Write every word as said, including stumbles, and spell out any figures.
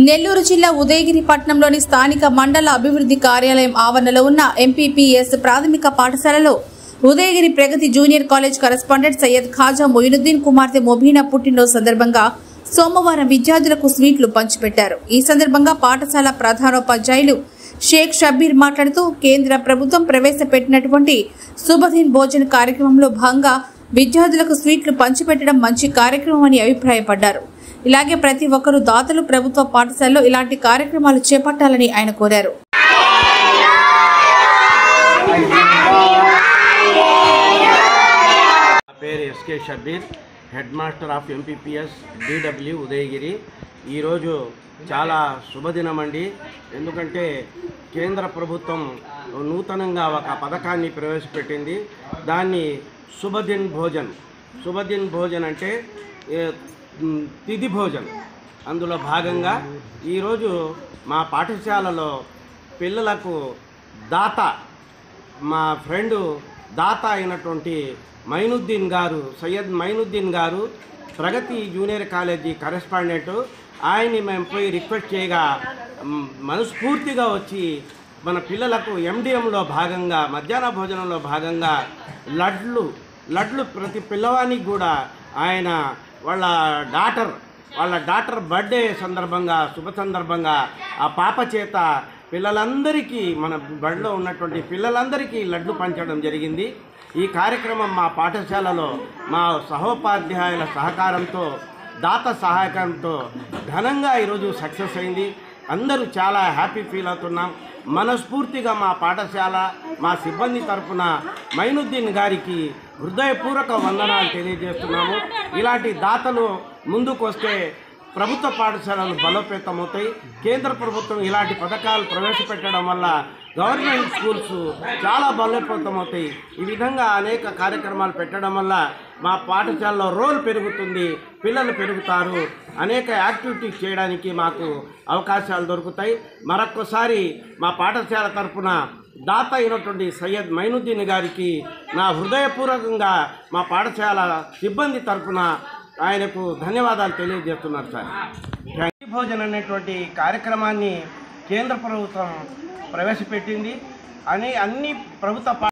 నెల్లూరు జిల్లా ఉదయగిరి పట్టణంలోని స్థానిక మండల అభివృద్ధి కార్యాలయం ఆవరణలో ఉన్న ఎంపీపీఎస్ ప్రాథమిక పాఠశాలలో Udayagiri Pragati junior college correspondent Syed Khaja Moinuddin కుమార్తె మొబీనా పుట్టినరోజు సందర్భంగా సోమవారం విద్యార్థులకు స్వీట్లు పంచిపెట్టారు। ఈ సందర్భంగా పాఠశాల ప్రధానోపాధ్యాయులు షేక్ షబ్బీర్ మాట్లాడుతూ కేంద్ర ప్రభుత్వం ప్రవేశపెట్టినటువంటి శుభదిన్ భోజన్ కార్యక్రమంలో భాగంగా విద్యార్థులకు స్వీట్లు పంచిపెట్టడం మంచి కార్యక్రమం అని అభిప్రాయపడ్డారు। ఇలాగే ప్రతి ఒక్కరూ దాతలు ప్రభుత్వ పాఠశాలలో ఇలాంటి కార్యక్రమాలు చేపట్టాలని ఆయన కోరారు। పేరు SK Shabbir, head master of MPPS DW Udayagiri. ఈరోజు చాలా శుభదినం అండి, ఎందుకంటే కేంద్ర ప్రభుత్వం నూతనంగా ఒక పథకాన్ని ప్రవేశపెట్టింది। దాన్ని శుభదిన్ భోజన్ శుభదిన్ భోజన్ అంటే తిథి భోజన్, అందులో భాగంగా ఈరోజు మా పాఠశాలలో పిల్లలకు దాత మా ఫ్రెండు దాత అయినటువంటి మైనుద్దీన్ గారు సయ్యద్ మైనుద్దీన్ గారు ప్రగతి జూనియర్ కాలేజీ కరెస్పాండెంట్, ఆయన్ని మేము పోయి రిక్వెస్ట్ చేయగా మనస్ఫూర్తిగా వచ్చి మన పిల్లలకు ఎండిఎంలో భాగంగా మధ్యాహ్న భోజనంలో భాగంగా లడ్లు లడ్లు ప్రతి పిల్లవానికి కూడా ఆయన వాళ్ళ డాటర్ వాళ్ళ డాటర్ బర్త్డే సందర్భంగా శుభ సందర్భంగా ఆ పాప చేత పిల్లలందరికీ మన బడిలో ఉన్నటువంటి పిల్లలందరికీ లడ్లు పంచడం జరిగింది। ఈ కార్యక్రమం మా పాఠశాలలో మా సహోపాధ్యాయుల సహకారంతో దాత సహాయకంతో ఘనంగా ఈరోజు సక్సెస్ అయింది। అందరూ చాలా హ్యాపీ ఫీల్ అవుతున్నాం। మనస్ఫూర్తిగా మా పాఠశాల మా సిబ్బంది తరఫున మైనుద్దీన్ గారికి హృదయపూర్వక వందనాలు తెలియజేస్తున్నాము। ఇలాంటి దాతలు ముందుకు వస్తే ప్రభుత్వ పాఠశాలలు బలోపేతమవుతాయి। కేంద్ర ప్రభుత్వం ఇలాంటి పథకాలు ప్రవేశపెట్టడం వల్ల గవర్నమెంట్ స్కూల్స్ చాలా బలోపేతమవుతాయి। ఈ విధంగా అనేక కార్యక్రమాలు పెట్టడం వల్ల మా పాఠశాలలో రోల్ పెరుగుతుంది, పిల్లలు పెరుగుతారు, అనేక యాక్టివిటీస్ చేయడానికి మాకు అవకాశాలు దొరుకుతాయి। మరొక్కసారి మా పాఠశాల తరఫున దాత అయినటువంటి సయ్యద్ మైనుద్దీన్ గారికి నా హృదయపూర్వకంగా మా పాఠశాల సిబ్బంది తరఫున ఆయనకు ధన్యవాదాలు తెలియజేస్తున్నారు సార్। ప్రగతి భోజన్ అనేటువంటి కార్యక్రమాన్ని కేంద్ర ప్రభుత్వం ప్రవేశపెట్టింది అని అన్ని ప్రభుత్వ